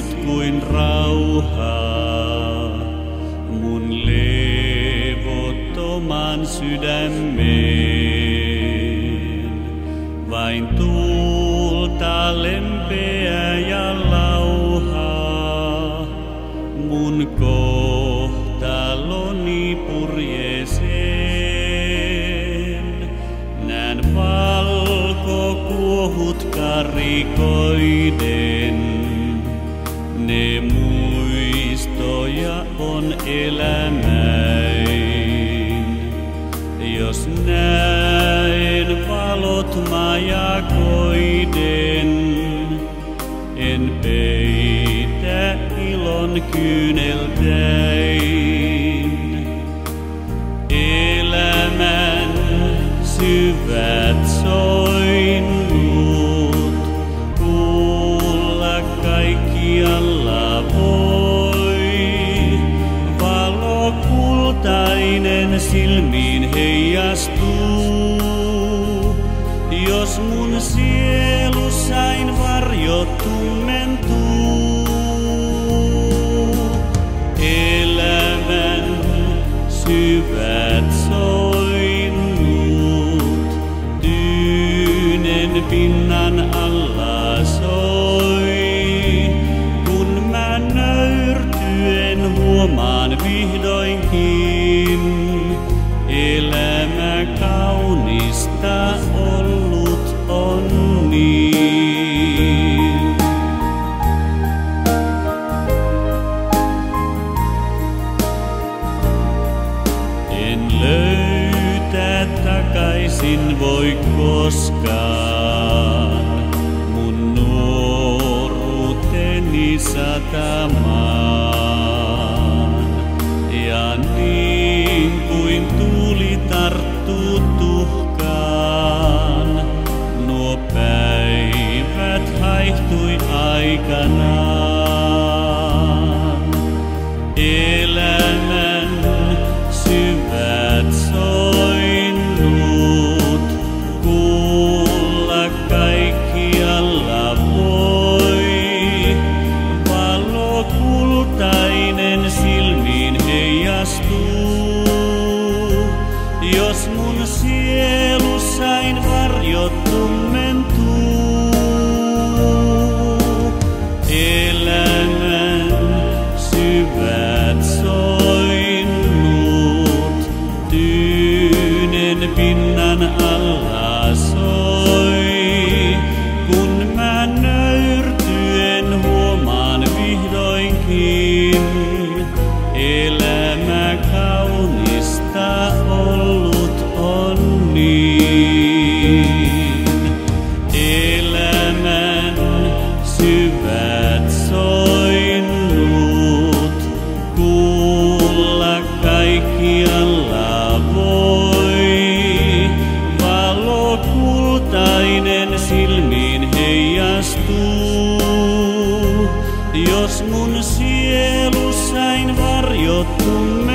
nyt kuin rauhaa mun levottoman sydämeen. Vain tuulta lempeä ja lauhaa mun kohtaloni purjeeseen. Nään valkokuohut karikoiden, ne muistoja on elämäin. Jos näen valot majakoiden, en peitä ilon kyyneltäin. Elämän syvät soinnut kuulla kaikkialla voi. Valo kultainen silmiin heijastuu, jos mun sielussain varjot tummentuu. Elämän syvät soinnut tyynen pinnan alla soi, kun mä nöyrtyen huomaan vihdoinkin elämä kaunista ollut on niin. En löytää takaisin voi koskaan mun nuoruuteni satamaan. Ja niin kuin tuuli tarttuu tuhkaan, nuo päivät haihtui aikanaan. Elämän syvät soinnut kuulla kaikkialla voi. Valo kultainen silmiin heijastuu, jos mun sielussain varjot tummentuu. Elämän syvät soinnut tyynen pinnan alla soi, kun mä nöyrtyen huomaan vihdoinkin elämä kaunista ollut on niin. Elämän syvät soinnut kuulla kaikkialla voi. Valo kultainen silmiin heijastuu, jos mun sielussain varjot tummentuu.